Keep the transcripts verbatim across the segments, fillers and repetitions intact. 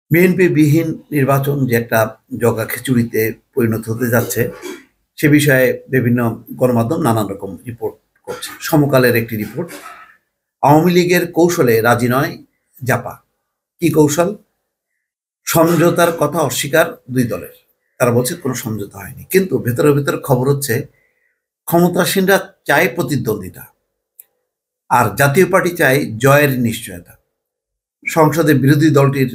BNP বিহীন নির্বাচন যে একটা জগা খিচুড়িতে পরিণত হতে যাচ্ছে সে বিষয়ে বিভিন্ন গণমাধ্যম নানান রকম রিপোর্ট করছে। সমকালের একটি রিপোর্ট, আওয়ামী লীগের কৌশলে রাজি নয় জাপা। কি কৌশল? সমঝোতার কথা অস্বীকার দুই দলের। তারা বলছে কোনো সমঝোতা হয়নি, কিন্তু ভেতরে ভেতরে খবর হচ্ছে ক্ষমতাসীনরা চায় প্রতিদ্বন্দ্বিতা, আর জাতীয় পার্টি চায় জয়ের নিশ্চয়তা। সংসদে বিরোধী দলটির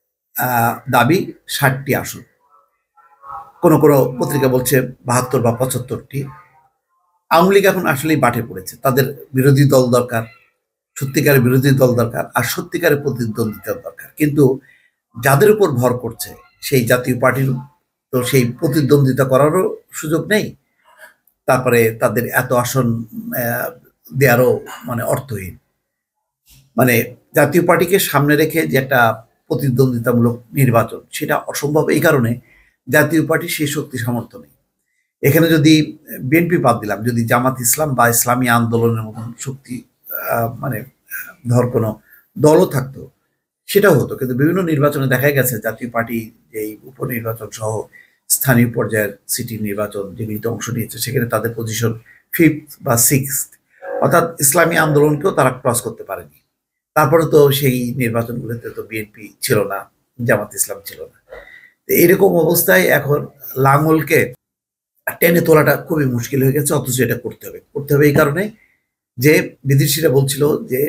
দাবি ষাটটি আসন, কোন কোন পত্রিকা বলছে বাহাত্তর বা পঁচাত্তরটি। আওয়ামী লীগ এখন আসলেই বাটে পড়েছে, তাদের বিরোধী দল দরকার, সত্যিকারের বিরোধী দল দরকার, আর সত্যিকারের প্রতিদ্বন্দ্বিতা দরকার। কিন্তু যাদের উপর ভর করছে সেই জাতীয় পার্টির তো সেই প্রতিদ্বন্দ্বিতা করারও সুযোগ নেই, তারপরে তাদের এত আসন দেওয়ারও মানে অর্থহীন। মানে জাতীয় পার্টিকে সামনে রেখে যে একটা প্রতিদ্বন্দ্বিতামূলক নির্বাচন, সেটা অসম্ভব। এই কারণে জাতীয় পার্টি সেই শক্তি সামর্থ্য নেই। এখানে যদি বিএনপি বাদ দিলাম, যদি জামাত ইসলাম বা ইসলামী আন্দোলনের মতন শক্তি মানে ধর কোনো দলও থাকতো সেটাও হতো, কিন্তু বিভিন্ন নির্বাচনে দেখা গেছে জাতীয় পার্টি যেই উপনির্বাচন সহ স্থানীয় পর্যায়ের সিটি নির্বাচন যেগুলিতে অংশ নিয়েছে সেখানে তাদের পজিশন ফিফথ বা সিক্সথ, অর্থাৎ ইসলামী আন্দোলনকেও তারা ক্রস করতে পারেনি। তারপরে তো সেই নির্বাচনগুলোতে তো বিএনপি ছিল না, জামাত ইসলাম ছিল না। এরকম অবস্থায় এখন লাঙ্গলকে টেনে তোলাটা খুবই মুশকিল হয়ে গেছে, অথচ এটা করতে হবে করতে হবে এই কারণে যে বিদেশিরা বলছিল যে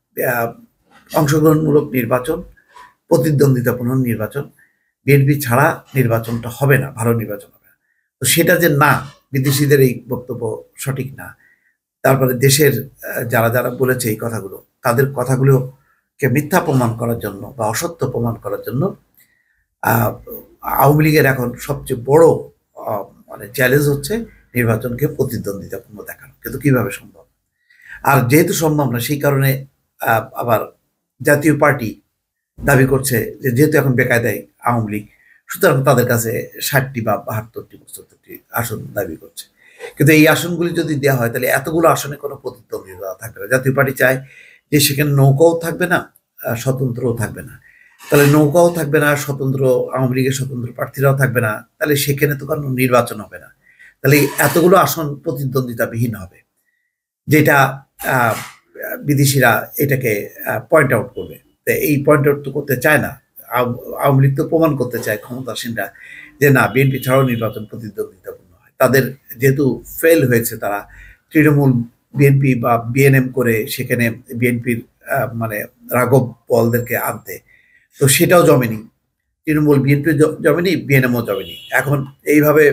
অংশগ্রহণমূলক নির্বাচন, প্রতিদ্বন্দ্বিতাপূর্ণ নির্বাচন, বিএনপি ছাড়া নির্বাচনটা হবে না, ভালো নির্বাচন হবে না। তো সেটা যে না, বিদেশিদের এই বক্তব্য সঠিক না। তারপরে দেশের যারা যারা বলেছে এই কথাগুলো, তাদের কথাগুলোকে মিথ্যা প্রমাণ করার জন্য বা অসত্য প্রমাণ করার জন্য আওয়ামী লীগের এখন সবচেয়ে বড় মানে চ্যালেঞ্জ হচ্ছে নির্বাচনকে প্রতিদ্বন্দ্বিতাপূর্ণ দেখানো। কিন্তু কিভাবে সম্ভব? আর যেহেতু সম্ভব না, সেই কারণে আবার জাতীয় পার্টি দাবি করছে যে যেহেতু এখন বেকায়দায় আওয়ামী লীগ, সুতরাং তাদের কাছে ষাটটি বা বাহাত্তরটি পঁচাত্তরটি আসন দাবি করছে। কিন্তু এই আসনগুলি যদি দেওয়া হয় তাহলে এতগুলো আসনে কোনো প্রতিদ্বন্দ্বিতা থাকবে না। জাতীয় পার্টি চায় যে সেখানে নৌকাও থাকবে না, স্বতন্ত্রও থাকবে না। তাহলে নৌকাও থাকবে না, স্বতন্ত্র আওয়ামী লীগের স্বতন্ত্র প্রার্থীরাও থাকবে না, তাহলে সেখানে তো কোনো নির্বাচন হবে না। তাহলে এতগুলো আসন প্রতিদ্বন্দ্বিতাবিহীন হবে, যেটা বিদেশিরা এটাকে পয়েন্ট আউট করবে। এই পয়েন্ট আউট তো করতে চায় না আওয়ামী লীগ, তো প্রমাণ করতে চায় ক্ষমতাসীনরা যে না, বিএনপি ছাড়াও নির্বাচন প্রতিদ্বন্দ্বিতাপূর্ণ হয়। তাদের যেহেতু ফেল হয়েছে, তারা তৃণমূল বিএনপি বা বিএনএম করে সেখানে বিএনপির মানে রাঘব বলদেরকে আনতে, তো সেটাও জমেনি। তৃণমূল বিএনপি জমেনি, বিএনএমও জমেনি। এখন এইভাবে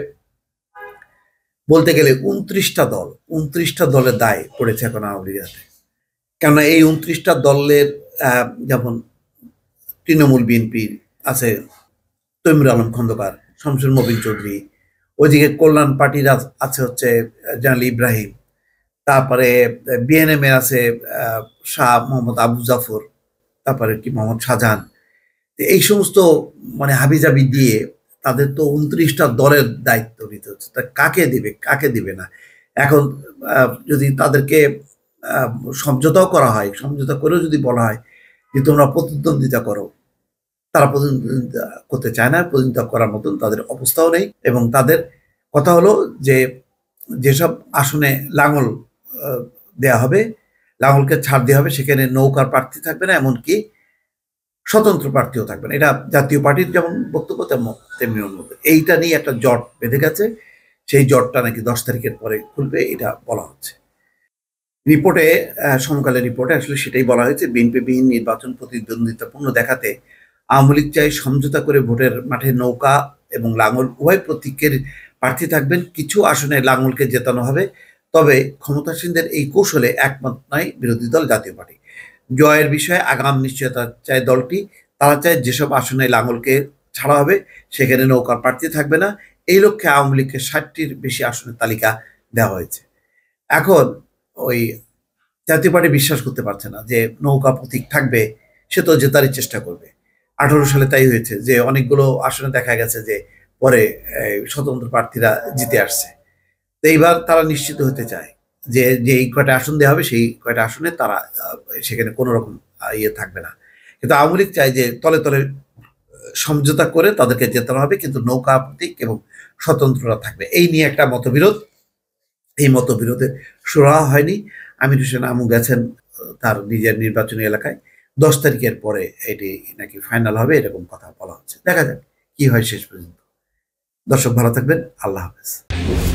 বলতে গেলে উনত্রিশটা দল উনত্রিশটা দলের দায় পড়েছে এখন আওয়ামী লীগের হাতে। কেননা এই উনত্রিশটা দলের যেমন তৃণমূল বিএনপি আছে তৈমুর আলম খন্দকার, শামসুল মবিন চৌধুরী, ওইদিকে কল্যাণ পার্টির আছে হচ্ছে জানাল ইব্রাহিম, তারপরে বিএনএম এর আছে শাহ মোহাম্মদ আবু জাফর, তারপরে কি মোহাম্মদ শাহজাহান। এই সমস্ত মানে হাবিজাবি দিয়ে তাদের তো উনত্রিশটা দলের দায়িত্ব নিতে হচ্ছে। তা কাকে দিবে কাকে দিবে না? এখন যদি তাদেরকে সমঝোতাও করা হয়, সমঝোতা করেও যদি বলা হয় যে তোমরা প্রতিদ্বন্দ্বিতা করো, তারা প্রতিদ্বন্দ্বিতা করতে চায় না, প্রতিদ্বন্দ্বিতা করার মতন তাদের অবস্থাও নেই। এবং তাদের কথা হলো যে যেসব আসনে লাঙল দেয়া হবে, লাঙলকে ছাড় দেওয়া হবে, সেখানে নৌকার প্রার্থী থাকবে না, এমনকি স্বতন্ত্র প্রার্থীও থাকবে না। এটা জাতীয় পার্টির যেমন বক্তব্য তেমনি অন্য। এইটা নিয়ে একটা জট বেঁধে গেছে, সেই জটটা নাকি দশ তারিখের পরে খুলবে, এটা বলা হচ্ছে রিপোর্টে। সমকালের রিপোর্টে আসলে সেটাই বলা হয়েছে। বিএনপিবিহীন নির্বাচন প্রতিদ্বন্দ্বিতাপূর্ণ দেখাতে আওয়ামী লীগ চাই সমঝোতা করে ভোটের মাঠে নৌকা এবং লাঙল উভয় প্রতীকের প্রার্থী থাকবেন। কিছু আসনে লাঙলকে জেতানো হবে, তবে ক্ষমতাসীনদের এই কৌশলে একমত নয় বিরোধী দল জাতীয় পার্টি। জয়ের বিষয়ে আগাম নিশ্চয়তা চায় দলটি। তারা চায় যেসব আসনে লাঙলকে ছাড়া হবে সেখানে নৌকার প্রার্থী থাকবে না। এই লক্ষ্যে আওয়ামী লীগকে ষাটটির বেশি আসনের তালিকা দেওয়া হয়েছে। এখন ওই জাতীয় পার্টি বিশ্বাস করতে পারছে না যে নৌকা প্রতীক থাকবে, সে তো জেতারই চেষ্টা করবে। আঠারো সালে তাই হয়েছে যে অনেকগুলো আসনে দেখা গেছে যে পরে স্বতন্ত্র প্রার্থীরা জিতে আসছে। তো এইবার তারা নিশ্চিত হতে চায় যে যে এই কয়টা আসন দেওয়া হবে সেই কয়টা আসনে তারা সেখানে কোনো রকম ইয়ে থাকবে না। কিন্তু আওয়ামী লীগ চায় যে তলে তলে সমঝোতা করে তাদেরকে জেতানো হবে, কিন্তু নৌকা প্রতীক এবং স্বতন্ত্ররা থাকবে। এই নিয়ে একটা মতবিরোধ, এই মতবিরোধে সুরাহা হয়নি। আমির হোসেন আমু গেছেন তার নিজের নির্বাচনী এলাকায়, দশ তারিখের পরে এটি নাকি ফাইনাল হবে এরকম কথা বলা হচ্ছে। দেখা যাক কি হয় শেষ পর্যন্ত। দর্শক ভালো থাকবেন, আল্লাহ হাফেজ।